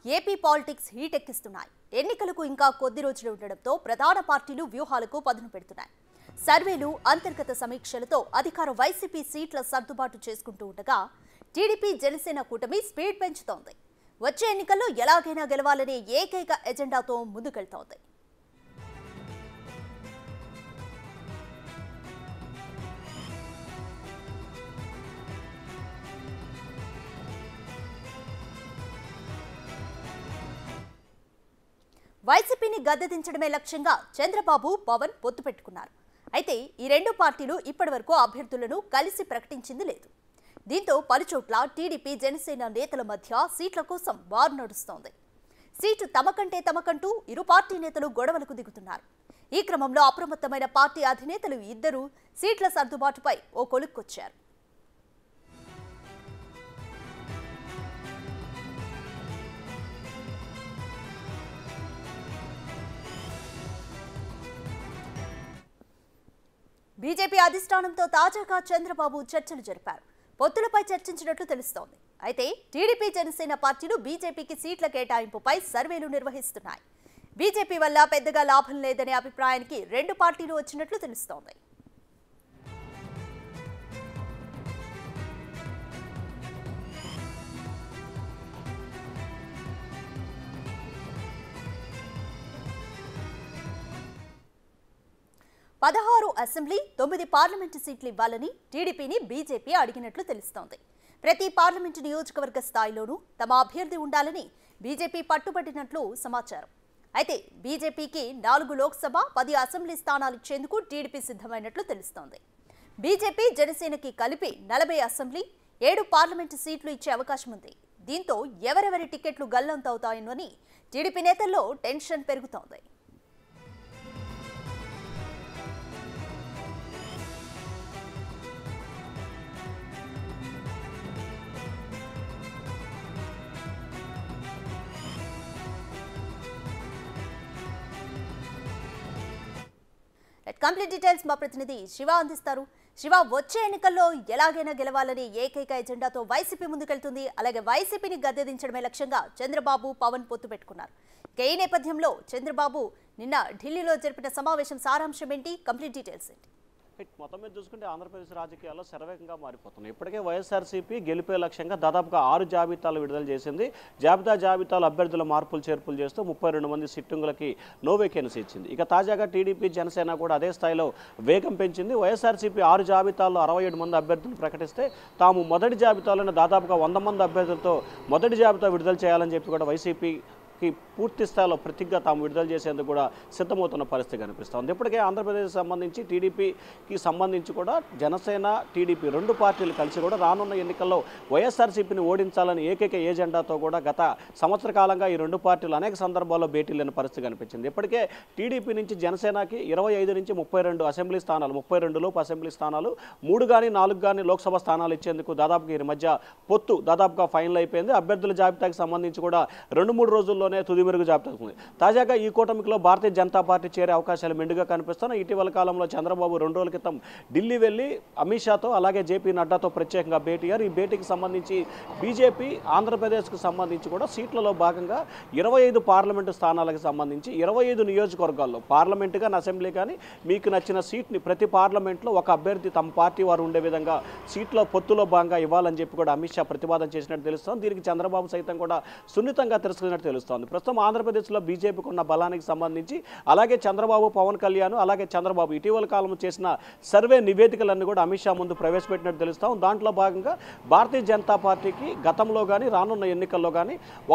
AP politics heat ఎక్కిస్తున్నాయి. ఎన్నికలకు ఇంకా కొద్ది రోజులు ఉండడంతో ప్రధాన పార్టీలు వ్యూహాలకు పదును పెడుతున్నాయి. సర్వేలు, అంతర్గత సమీక్షలతో అధికార వైసీపీ సీట్ల సర్దుబాటు చేసుకుంటూ ఉండగా టీడీపీ జనసేన కూటమి స్పీడ్ పెంచుతోంది. వచ్చే ఎన్నికల్లో ఎలాగైనా గెలవాలనే ఏకైక ఎజెండాతో ముందుకెళ్తోంది. వైసీపీని గద్దెదించడమే లక్ష్యంగా చంద్రబాబు, పవన్ పొత్తు పెట్టుకున్నారు. అయితే ఈ రెండు పార్టీలు ఇప్పటివరకు అభ్యర్థులను కలిసి ప్రకటించింది లేదు. దీంతో పలుచోట్ల టీడీపీ, జనసేన నేతల మధ్య సీట్ల కోసం వారు నడుస్తోంది. సీటు తమకంటూ ఇరు పార్టీ నేతలు గొడవలకు దిగుతున్నారు. ఈ క్రమంలో అప్రమత్తమైన పార్టీ అధినేతలు ఇద్దరు సీట్ల సర్దుబాటుపై ఓ కొలుక్కొచ్చారు. బీజేపీ అధిష్టానంతో తాజాగా చంద్రబాబు చర్చలు జరిపారు. పొత్తులపై చర్చించినట్లు తెలుస్తోంది. అయితే టీడీపీ, జనసేన పార్టీలు బీజేపీకి సీట్ల కేటాయింపుపై సర్వేలు నిర్వహిస్తున్నాయి. బీజేపీ వల్ల పెద్దగా లాభం లేదనే అభిప్రాయానికి రెండు పార్టీలు వచ్చినట్లు తెలుస్తోంది. పదహారు అసెంబ్లీ, 9 పార్లమెంటు సీట్లు ఇవ్వాలని టీడీపీని బీజేపీ అడిగినట్లు తెలుస్తోంది. ప్రతి పార్లమెంటు నియోజకవర్గ స్థాయిలోనూ తమ అభ్యర్థి ఉండాలని బీజేపీ పట్టుబట్టినట్లు సమాచారం. అయితే బీజేపీకి 4 లోక్సభ, 10 అసెంబ్లీ స్థానాలు ఇచ్చేందుకు టీడీపీ సిద్ధమైనట్లు తెలుస్తోంది. బీజేపీ, జనసేనకి కలిపి 40 అసెంబ్లీ, 7 పార్లమెంటు సీట్లు ఇచ్చే అవకాశం ఉంది. దీంతో ఎవరెవరి టికెట్లు గల్లంతవుతాయోనని టీడీపీ నేతల్లో టెన్షన్ పెరుగుతోంది. కంప్లీట్ డీటెయిల్స్ మా ప్రతినిధి శివ అందిస్తారు. శివ, వచ్చే ఎన్నికల్లో ఎలాగైనా గెలవాలని ఏకైక ఎజెండాతో వైసీపీ ముందుకెళ్తుంది. అలాగే వైసీపీని గద్దెదించడమే లక్ష్యంగా చంద్రబాబు, పవన్ పొత్తు పెట్టుకున్నారు. ఈ నేపథ్యంలో చంద్రబాబు నిన్న ఢిల్లీలో జరిపిన సమావేశం సారాంశం ఏంటి? కంప్లీట్ డీటెయిల్స్ ఏంటి? మొత్తం మీద చూసుకుంటే ఆంధ్రప్రదేశ్ రాజకీయాల్లో శరవేగంగా మారిపోతున్నాయి. ఇప్పటికే వైఎస్ఆర్సీపీ గెలిపే లక్ష్యంగా దాదాపుగా 6 జాబితాలు విడుదల చేసింది. జాబితాలు అభ్యర్థుల మార్పులు చేర్పులు చేస్తూ 32 మంది సిట్టింగులకి నో వేకెన్సీ ఇచ్చింది. ఇక తాజాగా టీడీపీ, జనసేన కూడా అదే స్థాయిలో వేగం పెంచింది. వైఎస్ఆర్సీపీ 6 జాబితాల్లో 67 మంది అభ్యర్థులు ప్రకటిస్తే తాము మొదటి జాబితాలోనే దాదాపుగా 100 మంది అభ్యర్థులతో మొదటి జాబితా విడుదల చేయాలని చెప్పి కూడా వైసీపీ పూర్తి స్థాయిలో ప్రతిజ్ఞ తాము విడుదల చేసేందుకు కూడా సిద్ధమవుతున్న పరిస్థితి కనిపిస్తోంది. ఇప్పటికే ఆంధ్రప్రదేశ్ సంబంధించి టీడీపీకి సంబంధించి కూడా జనసేన, టీడీపీ రెండు పార్టీలు కలిసి కూడా రానున్న ఎన్నికల్లో వైఎస్ఆర్సీపీని ఓడించాలని ఏకైక ఏజెండాతో కూడా గత సంవత్సర కాలంగా ఈ రెండు పార్టీలు అనేక సందర్భాల్లో భేటీ లేని పరిస్థితి కనిపించింది. ఇప్పటికే టీడీపీ నుంచి జనసేనకి 25 నుంచి 32 అసెంబ్లీ స్థానాలు, 32 లోపు అసెంబ్లీ స్థానాలు, 3 కానీ 4 కానీ లోక్సభ స్థానాలు ఇచ్చేందుకు దాదాపుగా ఈ మధ్య పొత్తు దాదాపుగా ఫైనల్ అయిపోయింది. అభ్యర్థుల జాబితాకి సంబంధించి కూడా 2-3 రోజుల్లో తుది మెరుగు జాబితా ఉంది. తాజాగా ఈ కూటమిలో భారతీయ జనతా పార్టీ చేరే అవకాశాలు మెండుగా కనిపిస్తున్నాయి. ఇటీవల కాలంలో చంద్రబాబు 2 రోజుల క్రితం ఢిల్లీ వెళ్లి అమిత్ షాతో అలాగే జేపీ నడ్డాతో ప్రత్యేకంగా భేటీ అయ్యారు. ఈ భేటీకి సంబంధించి బీజేపీ ఆంధ్రప్రదేశ్కు సంబంధించి కూడా సీట్లలో భాగంగా 25 పార్లమెంటు స్థానాలకు సంబంధించి 25 నియోజకవర్గాల్లో పార్లమెంటు కానీ అసెంబ్లీ కానీ మీకు నచ్చిన సీట్ని ప్రతి పార్లమెంట్లో ఒక అభ్యర్థి తమ పార్టీ వారు ఉండే విధంగా సీట్లో పొత్తులో భాగంగా ఇవ్వాలని చెప్పి కూడా అమిత్ షా ప్రతిపాదన చేసినట్టు తెలుస్తోంది. దీనికి చంద్రబాబు సైతం కూడా సున్నితంగా తిరస్కరించినట్టు తెలుస్తోంది. ప్రస్తుతం ఆంధ్రప్రదేశ్లో బీజేపీకి ఉన్న బలానికి సంబంధించి అలాగే చంద్రబాబు, పవన్ కళ్యాణ్ అలాగే చంద్రబాబు ఇటీవల కాలంలో చేసిన సర్వే నివేదికలన్నీ కూడా అమిత్ షా ముందు ప్రవేశపెట్టినట్టు తెలుస్తాం. దాంట్లో భాగంగా భారతీయ జనతా పార్టీకి గతంలో కానీ రానున్న ఎన్నికల్లో కానీ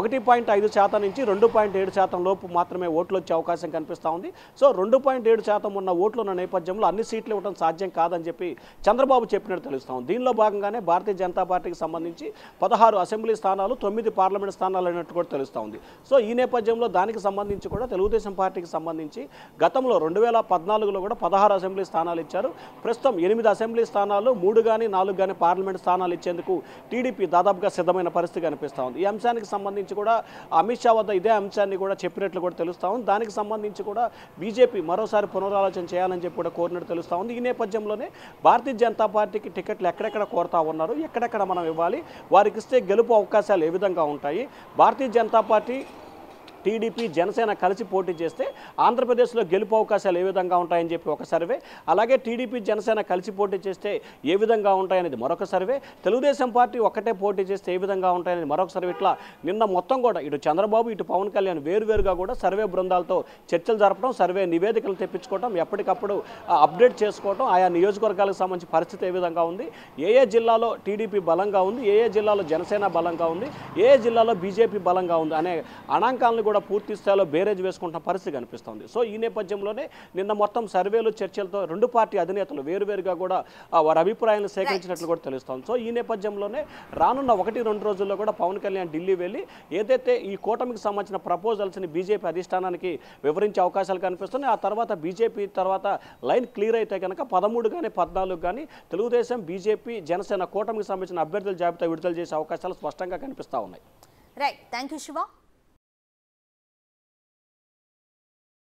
1.5% నుంచి 2.7% లోపు మాత్రమే ఓట్లు వచ్చే అవకాశం కనిపిస్తూ ఉంది. సో 2.7% ఉన్న ఓట్లు ఉన్న నేపథ్యంలో అన్ని సీట్లు ఇవ్వడం సాధ్యం కాదని చెప్పి చంద్రబాబు చెప్పినట్టు తెలుస్తాం. దీనిలో భాగంగానే భారతీయ జనతా పార్టీకి సంబంధించి 16 అసెంబ్లీ స్థానాలు, 9 పార్లమెంట్ స్థానాలు అయినట్టు కూడా తెలుస్తూ ఉంది. సో సో ఈ నేపథ్యంలో దానికి సంబంధించి కూడా తెలుగుదేశం పార్టీకి సంబంధించి గతంలో 2014లో కూడా 16 అసెంబ్లీ స్థానాలు ఇచ్చారు. ప్రస్తుతం 8 అసెంబ్లీ స్థానాలు 3 కానీ 4 కానీ పార్లమెంట్ స్థానాలు ఇచ్చేందుకు టీడీపీ దాదాపుగా సిద్ధమైన పరిస్థితి కనిపిస్తూ ఉంది. ఈ అంశానికి సంబంధించి కూడా అమిత్ షా వద్ద ఇదే అంశాన్ని కూడా చెప్పినట్లు కూడా తెలుస్తూ ఉంది. దానికి సంబంధించి కూడా బీజేపీ మరోసారి పునరాలోచన చేయాలని చెప్పి కూడా కోరినట్టు తెలుస్తూ ఉంది. ఈ నేపథ్యంలోనే భారతీయ జనతా పార్టీకి టికెట్లు ఎక్కడెక్కడ కోరుతా ఉన్నారు, ఎక్కడెక్కడ మనం ఇవ్వాలి, వారికి ఇస్తే గెలుపు అవకాశాలు ఏ విధంగా ఉంటాయి, భారతీయ జనతా పార్టీ టీడీపీ జనసేన కలిసి పోటీ చేస్తే ఆంధ్రప్రదేశ్లో గెలుపు అవకాశాలు ఏ విధంగా ఉంటాయని చెప్పి ఒక సర్వే, అలాగే టీడీపీ జనసేన కలిసి పోటీ చేస్తే ఏ విధంగా ఉంటాయనేది మరొక సర్వే, తెలుగుదేశం పార్టీ ఒక్కటే పోటీ చేస్తే ఏ విధంగా ఉంటాయనేది మరొక సర్వే. ఇట్లా నిన్న మొత్తం కూడా ఇటు చంద్రబాబు ఇటు పవన్ కళ్యాణ్ వేరువేరుగా కూడా సర్వే బృందాలతో చర్చలు జరపడం, సర్వే నివేదికలు తెప్పించుకోవడం, ఎప్పటికప్పుడు అప్డేట్ చేసుకోవడం, ఆయా నియోజకవర్గాలకు సంబంధించి పరిస్థితి ఏ విధంగా ఉంది, ఏ జిల్లాలో టీడీపీ బలంగా ఉంది, ఏ జిల్లాలో జనసేన బలంగా ఉంది, ఏ జిల్లాలో బీజేపీ బలంగా ఉంది అనే అనాంకాలను కూడా పూర్తి స్థాయిలో బేరేజ్ వేసుకుంటున్న పరిస్థితి కనిపిస్తుంది. సో ఈ నేపథ్యంలోనే నిన్న మొత్తం సర్వేలు చర్చలతో రెండు పార్టీ అధినేతలు వేరువేరుగా కూడా వారి అభిప్రాయాలను సేకరించినట్లు కూడా తెలుస్తోంది. సో ఈ నేపథ్యంలోనే రానున్న 1-2 రోజుల్లో కూడా పవన్ కళ్యాణ్ ఢిల్లీ వెళ్ళి ఏదైతే ఈ కూటమికి సంబంధించిన ప్రపోజల్స్ని బీజేపీ అధిష్టానానికి వివరించే అవకాశాలు కనిపిస్తున్నాయి. ఆ తర్వాత బీజేపీ తర్వాత లైన్ క్లియర్ అయితే కనుక 13 కానీ 14 కానీ తెలుగుదేశం, బీజేపీ, జనసేన కూటమికి సంబంధించిన అభ్యర్థుల జాబితా విడుదల చేసే అవకాశాలు స్పష్టంగా కనిపిస్తూ ఉన్నాయి. Right, thank you Shiva.